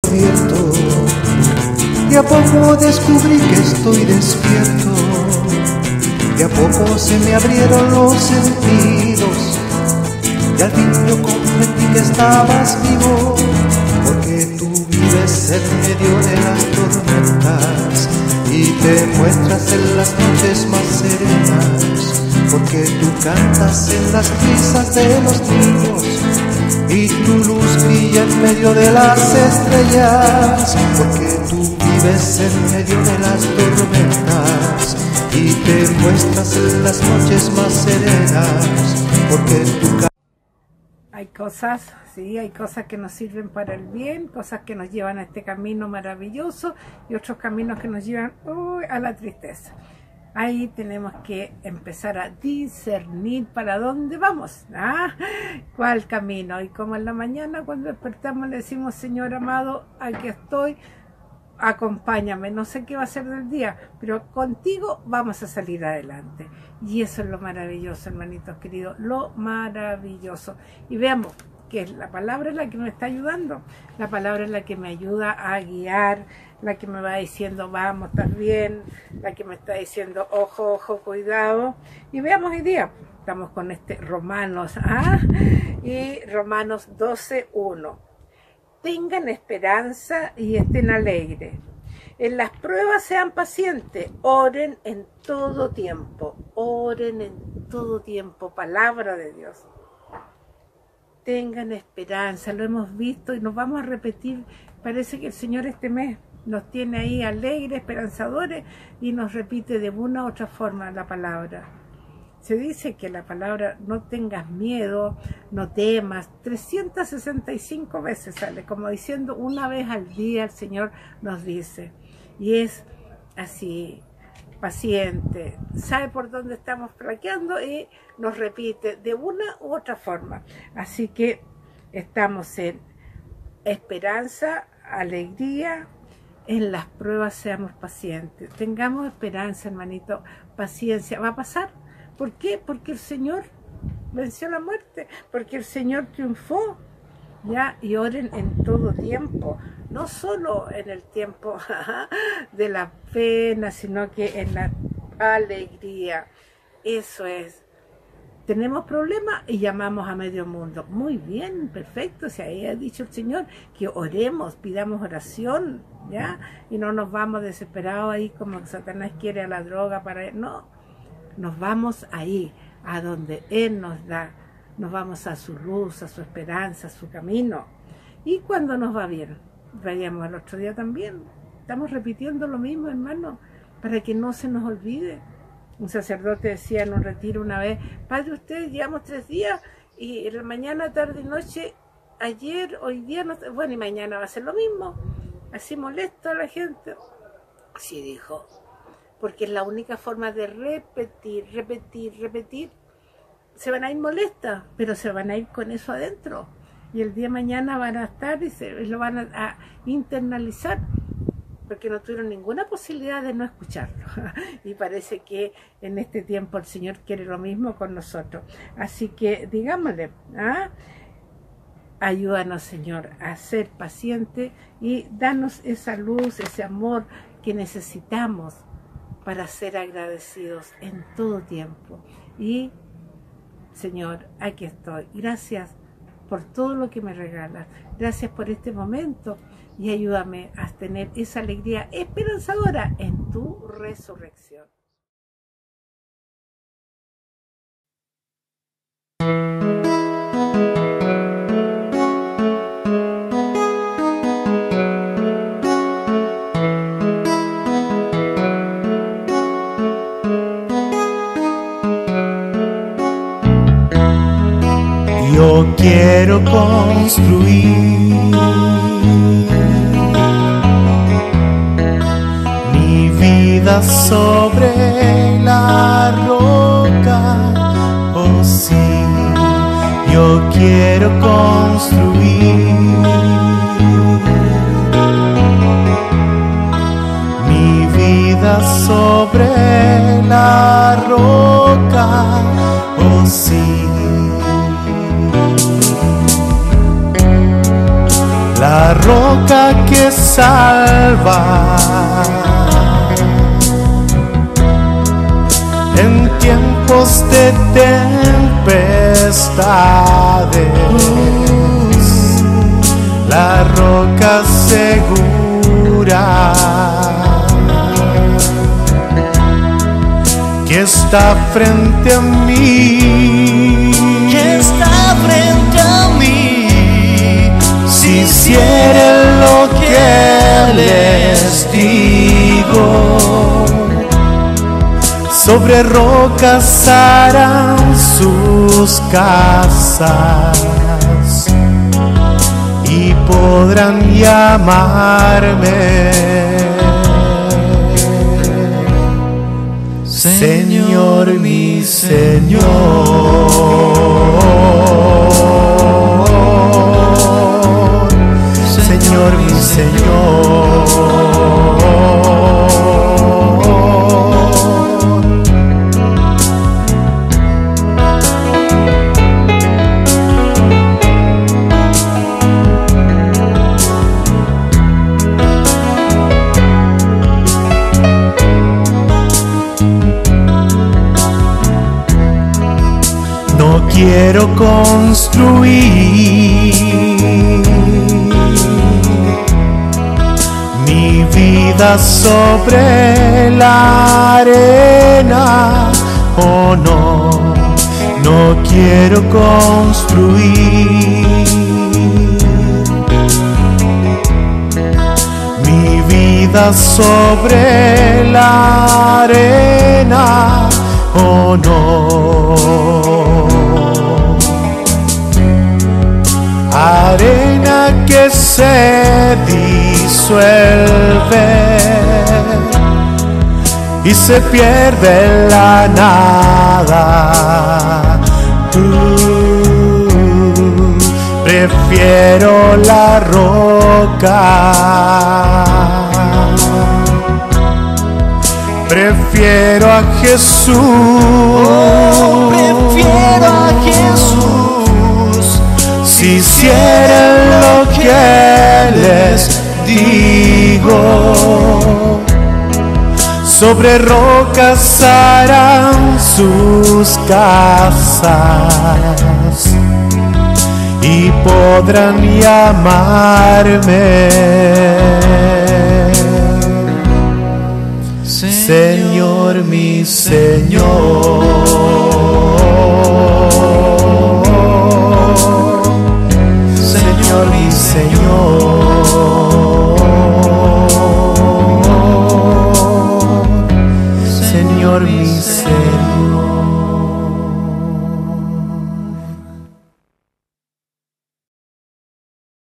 despierto. De a poco descubrí que estoy despierto. De a poco se me abrieron los sentidos. Y al fin yo comprendí que estabas vivo, porque tú vives en medio de las tormentas y te muestras en las noches más serenas, porque tú cantas en las risas de los niños y tu luz brilla en medio de las estrellas, porque tú vives en medio de las tormentas y te muestras en las noches más serenas, porque tú hay cosas, sí, hay cosas que nos sirven para el bien, cosas que nos llevan a este camino maravilloso y otros caminos que nos llevan a la tristeza. Ahí tenemos que empezar a discernir para dónde vamos, cuál camino. Y como en la mañana cuando despertamos le decimos: Señor amado, aquí estoy, acompáñame, no sé qué va a ser del día, pero contigo vamos a salir adelante. Y eso es lo maravilloso, hermanitos queridos, lo maravilloso. Y veamos que la palabra es la que me está ayudando, la palabra es la que me ayuda a guiar, la que me va diciendo vamos, estás bien, la que me está diciendo ojo, ojo, cuidado. Y veamos hoy día, estamos con este Romanos, y Romanos 12:1. Tengan esperanza y estén alegres. En las pruebas sean pacientes, oren en todo tiempo. Oren en todo tiempo, palabra de Dios. Tengan esperanza, lo hemos visto y nos vamos a repetir. Parece que el Señor este mes nos tiene ahí alegres, esperanzadores, y nos repite de una u otra forma la palabra. Se dice que la palabra no tengas miedo, no temas, 365 veces sale, como diciendo una vez al día el Señor nos dice. Y es así, paciente, sabe por dónde estamos flaqueando y nos repite de una u otra forma. Así que estamos en esperanza, alegría, en las pruebas seamos pacientes. Tengamos esperanza, hermanito, paciencia, va a pasar. ¿Por qué? Porque el Señor venció la muerte, porque el Señor triunfó, ¿ya? Y oren en todo tiempo, no solo en el tiempo de la pena, sino que en la alegría. Eso es. Tenemos problemas y llamamos a medio mundo. Muy bien, perfecto. Si ahí ha dicho el Señor que oremos, pidamos oración, ¿ya? Y no nos vamos desesperados ahí como Satanás quiere a la droga para... No. Nos vamos ahí, a donde Él nos da, nos vamos a su luz, a su esperanza, a su camino. Y cuando nos va bien, vayamos al otro día también. Estamos repitiendo lo mismo, hermano, para que no se nos olvide. Un sacerdote decía en un retiro una vez: Padre, ustedes llevamos 3 días y mañana, tarde y noche, ayer, hoy día, no, bueno, y mañana va a ser lo mismo. Así molesta a la gente. Así dijo. Porque es la única forma de repetir. Se van a ir molestas, pero se van a ir con eso adentro. Y el día de mañana van a estar y lo van a internalizar, porque no tuvieron ninguna posibilidad de no escucharlo. Y parece que en este tiempo el Señor quiere lo mismo con nosotros. Así que digámosle, ayúdanos, Señor, a ser pacientes y danos esa luz, ese amor que necesitamos para ser agradecidos en todo tiempo. Y, Señor, aquí estoy. Gracias por todo lo que me regalas. Gracias por este momento y ayúdame a tener esa alegría esperanzadora en tu resurrección. Yo quiero construir mi vida sobre la roca, oh sí, yo quiero construir mi vida sobre la roca, oh sí. La roca que que salva en tiempos de tempestades, la roca segura que está frente a mí, si hicieren lo que les digo, sobre rocas harán sus casas y podrán llamarme Señor, mi Señor. Señor, mi Señor. No quiero construir mi vida sobre la arena, oh no, no quiero construir mi vida sobre la arena, oh no. Arena que se disuelve y se pierde en la nada. Prefiero la roca, prefiero a Jesús, prefiero a Jesús. Si hicieran lo que les digo, sobre rocas harán sus casas y podrán llamarme Señor, mi Señor. Señor, mi Señor. Señor, mi Señor.